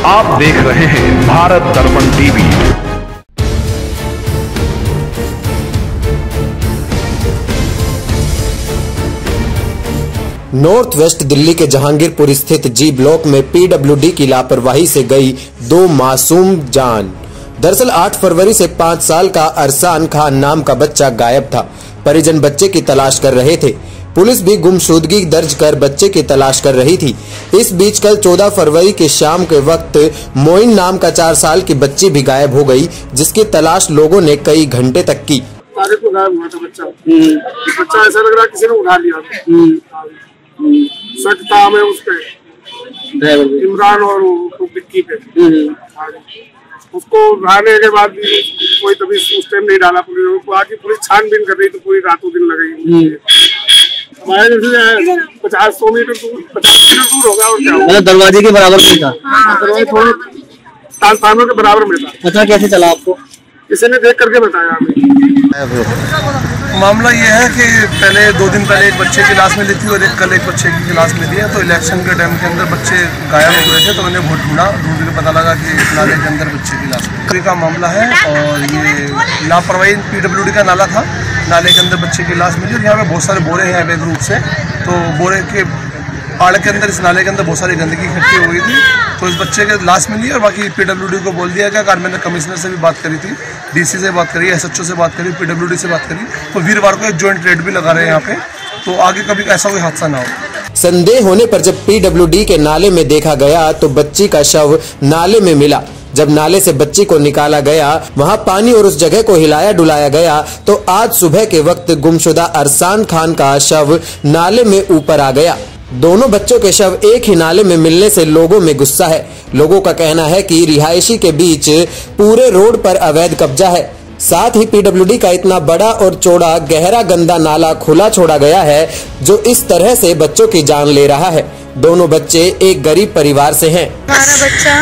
आप देख रहे हैं भारत दर्पण टीवी। नॉर्थ वेस्ट दिल्ली के जहांगीरपुर स्थित जी ब्लॉक में पीडब्ल्यूडी की लापरवाही से गई 2 मासूम जान। दरअसल 8 फरवरी से 5 साल का अरसान खान नाम का बच्चा गायब था। परिजन बच्चे की तलाश कर रहे थे। पुलिस भी गुमशुदगी दर्ज कर बच्चे की तलाश कर रही थी। इस बीच कल 14 फरवरी की शाम के वक्त मोइन नाम का 4 साल की बच्ची भी गायब हो गई, जिसकी तलाश लोगों ने कई घंटे तक की। को गायब हुआ था बच्चा। बच्चा ऐसा लग रहा किसी ने उठा लिया। शक था हमें उस पे, इमरान और विक्की पे। उसको उठाने के बाद भी कोई तभी उस टाइम नहीं डाला पुलिस को। आगे पुलिस छानबीन कर रही तो पूरी रातों दिन लगेगी। हमारे जैसे 50-100 मीटर दूर, 50 मीटर दूर होगा और क्या होगा। दरवाजे के बराबर में था। दरवाजे थोड़े ट्रांसफार्मर के बराबर में था। पता कैसे चला आपको? किसी ने देख करके बताया हमें। मामला ये है कि पहले 2 दिन पहले एक बच्चे की लाश मिली थी और कल एक बच्चे की लाश मिली है। तो इलेक्शन के टाइम के अंदर बच्चे गायब हो गए थे, तो मैंने ढूंढ के पता लगा कि नाले के अंदर बच्चे की लाश मिली का मामला है। और ये लापरवाही पीडब्ल्यूडी का नाला था, नाले के अंदर बच्चे की लाश मिली। और यहाँ पे बहुत सारे बोरे हैं अवैध रूप से, तो बोरे के आड़ के अंदर, इस नाले के अंदर बहुत सारी गंदगी इकट्ठी हो गई थी। तो इस बच्चे के लाश मिली और बाकी पीडब्ल्यूडी को बोल दिया गया। मैंने कमिश्नर से भी बात करी थी, डीसी से बात करी, एसएचओ से बात करी, पीडब्ल्यूडी से बात करी। तो वीरवार को एक जॉइंट रेड भी लगा रहे हैं यहाँ पे, तो आगे कभी ऐसा कोई हादसा ना हो। संदेह होने पर जब पीडब्ल्यूडी के नाले में देखा गया तो बच्ची का शव नाले में मिला। जब नाले से बच्ची को निकाला गया, वहां पानी और उस जगह को हिलाया डुलाया गया, तो आज सुबह के वक्त गुमशुदा अरसान खान का शव नाले में ऊपर आ गया। दोनों बच्चों के शव एक ही नाले में मिलने से लोगों में गुस्सा है। लोगों का कहना है कि रिहायशी के बीच पूरे रोड पर अवैध कब्जा है। साथ ही पीडब्ल्यूडी का इतना बड़ा और चौड़ा गहरा गंदा नाला खुला छोड़ा गया है, जो इस तरह से बच्चों की जान ले रहा है। दोनों बच्चे एक गरीब परिवार से हैं। हमारा बच्चा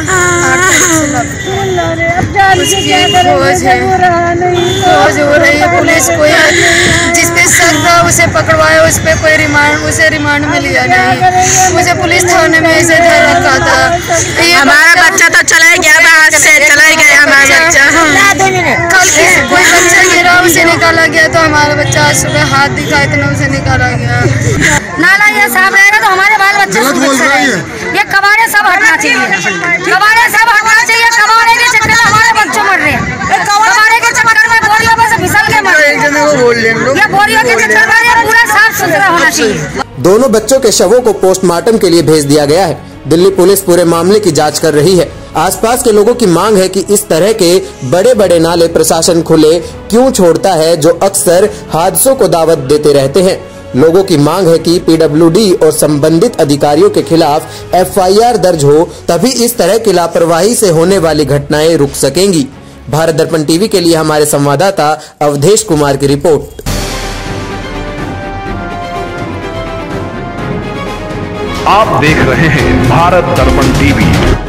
खोज हो रही है। पुलिस कोई जिसपे शक था उसे पकड़वाया, उस पे कोई उसे रिमांड में लिया नहीं। मुझे पुलिस थाने में ऐसे धर रखा था। हमारा बच्चा तो चला गया, आज से चला गया हमारा बच्चा। कल कोई बच्चा गिरा, उसे निकाला गया। तो हमारा बच्चा आज सुबह हाथ दिखा, इतना उसे निकाला गया। नाला ये साफ रहेगा तो हमारे बाल बच्चे ये कबाड़े सब हटना चाहिए, कबाड़े सब हटना चाहिए। कबाड़े के चक्कर में हमारे बच्चे मर रहे हैं। कबाड़े के चक्कर में बोरियों पर से फिसल के मर रहे हैं। ये बोरियों के चक्कर में पूरा साफ सुथरा होना चाहिए। दोनों बच्चों के शवों को पोस्टमार्टम के लिए भेज दिया गया है। दिल्ली पुलिस पूरे मामले की जांच कर रही है। आसपास के लोगों की मांग है कि इस तरह के बड़े बड़े नाले प्रशासन खुले क्यों छोड़ता है, जो अक्सर हादसों को दावत देते रहते हैं। लोगों की मांग है कि पीडब्ल्यूडी और संबंधित अधिकारियों के खिलाफ एफआईआर दर्ज हो, तभी इस तरह की लापरवाही से होने वाली घटनाएं रुक सकेंगी। भारत दर्पण टीवी के लिए हमारे संवाददाता अवधेश कुमार की रिपोर्ट। आप देख रहे हैं भारत दर्पण टीवी।